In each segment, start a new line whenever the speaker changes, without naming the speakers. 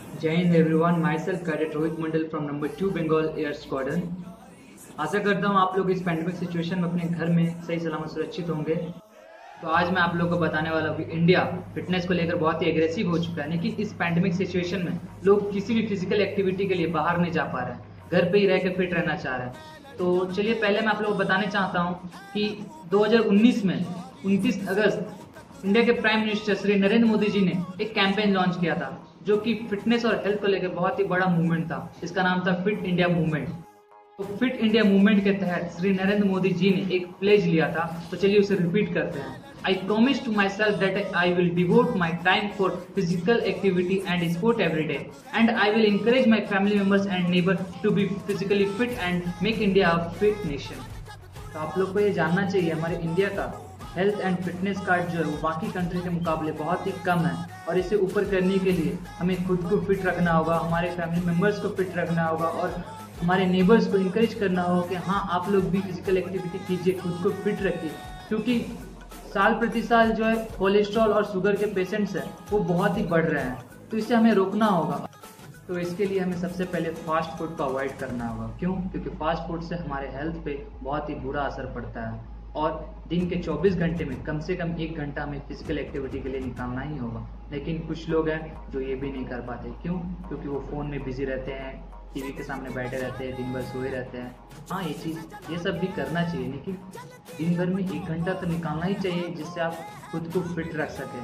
जय Hind everyone, my self cadet Rohit Mandal from number 2 Bengal air squadron. आशा करता हूँ आप लोग इस पैंडेमिक सिचुएशन में अपने घर में सही सलामत सुरक्षित होंगे। तो आज मैं आप लोगों को बताने वाला हूँ कि इंडिया फिटनेस को लेकर बहुत ही एग्रेसिव हो चुका है, लेकिन इस पैंडेमिक सिचुएशन में लोग किसी भी फिजिकल एक्टिविटी के लिए बाहर नहीं जा पा रहे हैं, घर पे ही रहकर फिट रहना चाह रहे हैं। तो चलिए पहले मैं आप लोगों को बताने चाहता हूँ कि 2019 में 29 अगस्त इंडिया के प्राइम मिनिस्टर श्री नरेंद्र मोदी जी ने एक कैंपेन लॉन्च किया था जो कि फिटनेस और हेल्थ को लेकर बहुत ही बड़ा मूवमेंट था। इसका नाम था फिट इंडिया मूवमेंट। तो फिट इंडिया मूवमेंट के तहत श्री नरेंद्र मोदी जी ने एक प्लेज लिया था, तो चलिए उसे रिपीट करते हैं। I promise to myself that I will devote my time for physical activity and sport every day, and I will encourage my family members and neighbors to be physically fit and make India a fit nation। तो आप लोग को ये जानना चाहिए हमारे India का health and fitness card जो है वो बाकी कंट्री के मुकाबले बहुत ही कम है, और इसे ऊपर करने के लिए हमें खुद को फिट रखना होगा, हमारे फैमिली मेम्बर्स को फिट रखना होगा और हमारे नेबर्स को इंकरेज करना होगा कि हाँ आप लोग भी फिजिकल एक्टिविटी कीजिए, खुद को फिट रखिए। क्योंकि साल प्रति साल जो है कोलेस्ट्रॉल और शुगर के पेशेंट्स हैं वो बहुत ही बढ़ रहे हैं, तो इसे हमें रोकना होगा। तो इसके लिए हमें सबसे पहले फास्ट फूड को अवॉइड करना होगा। क्यों? क्योंकि फास्ट फूड से हमारे हेल्थ पे बहुत ही बुरा असर पड़ता है, और दिन के 24 घंटे में कम से कम 1 घंटा हमें फिजिकल एक्टिविटी के लिए निकालना ही होगा। लेकिन कुछ लोग हैं जो ये भी नहीं कर पाते। क्यों? क्योंकि वो फ़ोन में बिजी रहते हैं, टीवी के सामने बैठे रहते हैं, दिन भर सोए रहते हैं। हाँ ये सब भी करना चाहिए, लेकिन दिन भर में 1 घंटा तो निकालना ही चाहिए जिससे आप खुद को फिट रख सकें।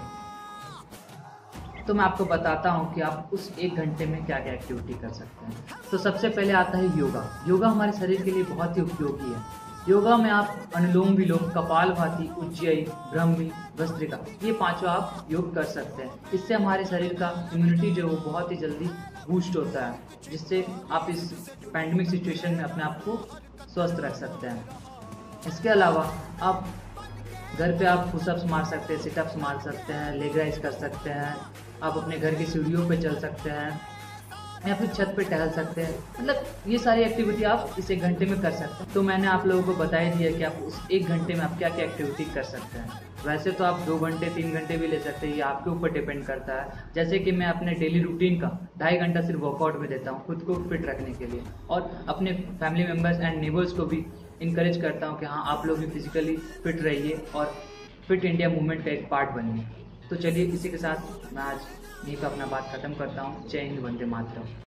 तो मैं आपको बताता हूँ कि आप उस 1 घंटे में क्या क्या एक्टिविटी कर सकते हैं। तो सबसे पहले आता है योगा। योगा हमारे शरीर के लिए बहुत ही उपयोगी है। योगा में आप अनुलोम विलोम, कपालभाति, उज्जयी, ब्रह्मी, भस्त्रिका, ये पांचों आप योग कर सकते हैं। इससे हमारे शरीर का इम्यूनिटी जो है वो बहुत ही जल्दी बूस्ट होता है, जिससे आप इस पैंडेमिक सिचुएशन में अपने आप को स्वस्थ रख सकते हैं। इसके अलावा आप घर पे आप पुशअप्स मार सकते हैं, सिटअप्स मार सकते हैं, लेग राइज कर सकते हैं, आप अपने घर की सीढ़ियों पे चल सकते हैं या फिर छत पे टहल सकते हैं। मतलब ये सारी एक्टिविटी आप इस 1 घंटे में कर सकते हैं। तो मैंने आप लोगों को बता ही दिया कि आप उस 1 घंटे में आप क्या क्या एक्टिविटी कर सकते हैं। वैसे तो आप 2 घंटे 3 घंटे भी ले सकते हैं, ये आपके ऊपर डिपेंड करता है। जैसे कि मैं अपने डेली रूटीन का 2.5 घंटा सिर्फ वर्कआउट में देता हूँ खुद को फिट रखने के लिए, और अपने फैमिली मेम्बर्स एंड नेबर्स को भी इंकरेज करता हूँ कि हाँ आप लोग भी फिजिकली फिट रहिए और फिट इंडिया मूवमेंट का एक पार्ट बनिए। तो चलिए इसी के साथ मैं आज यहीं पर अपना बात खत्म करता हूँ। जय हिंद, वंदे मातरम।